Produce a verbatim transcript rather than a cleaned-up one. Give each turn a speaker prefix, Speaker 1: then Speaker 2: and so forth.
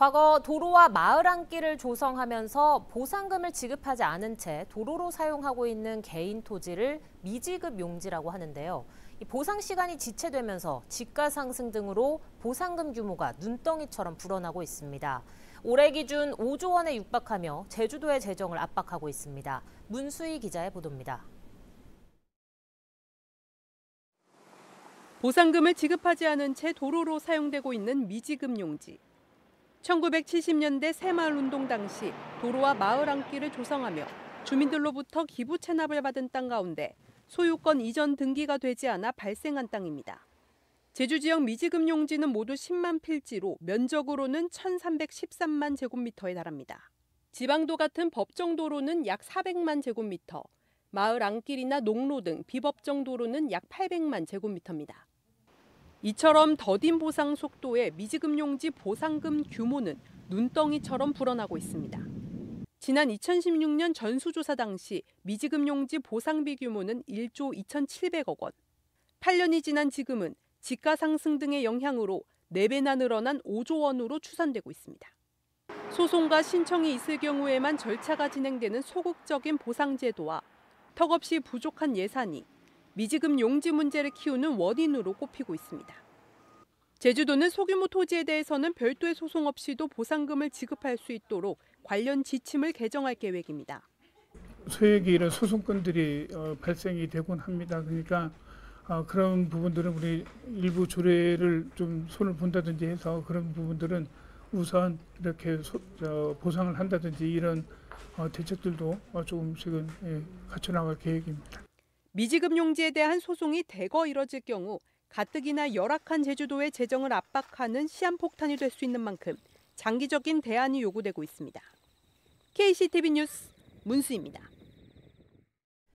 Speaker 1: 과거 도로와 마을 안길을 조성하면서 보상금을 지급하지 않은 채 도로로 사용하고 있는 개인 토지를 미지급 용지라고 하는데요. 이 보상 시간이 지체되면서 지가 상승 등으로 보상금 규모가 눈덩이처럼 불어나고 있습니다. 올해 기준 오조 원에 육박하며 제주도의 재정을 압박하고 있습니다. 문수희 기자의 보도입니다.
Speaker 2: 보상금을 지급하지 않은 채 도로로 사용되고 있는 미지급 용지. 천구백칠십 년대 새마을운동 당시 도로와 마을 안길을 조성하며 주민들로부터 기부 체납을 받은 땅 가운데 소유권 이전 등기가 되지 않아 발생한 땅입니다. 제주 지역 미지급 용지는 모두 십만 필지로 면적으로는 천삼백십삼만 제곱미터에 달합니다. 지방도 같은 법정 도로는 약 사백만 제곱미터, 마을 안길이나 농로 등 비법정 도로는 약 팔백만 제곱미터입니다. 이처럼 더딘 보상 속도의 미지급 용지 보상금 규모는 눈덩이처럼 불어나고 있습니다. 지난 이천십육 년 전수조사 당시 미지급 용지 보상비 규모는 일조 이천칠백억 원. 팔 년이 지난 지금은 지가 상승 등의 영향으로 네 배나 늘어난 오조 원으로 추산되고 있습니다. 소송과 신청이 있을 경우에만 절차가 진행되는 소극적인 보상제도와 턱없이 부족한 예산이 미지급 용지 문제를 키우는 원인으로 꼽히고 있습니다. 제주도는 소규모 토지에 대해서는 별도의 소송 없이도 보상금을 지급할 수 있도록 관련 지침을 개정할 계획입니다.
Speaker 3: 소액의 이런 소송건들이 발생이 되곤 합니다. 그러니까 그런 부분들은 우리 일부 조례를 좀 손을 본다든지 해서 그런 부분들은 우선 이렇게 보상을 한다든지 이런 대책들도 조금씩은 갖춰나갈 계획입니다.
Speaker 2: 미지급 용지에 대한 소송이 대거 이뤄질 경우 가뜩이나 열악한 제주도의 재정을 압박하는 시한폭탄이 될 수 있는 만큼 장기적인 대안이 요구되고 있습니다. 케이씨티비 뉴스 문수희입니다.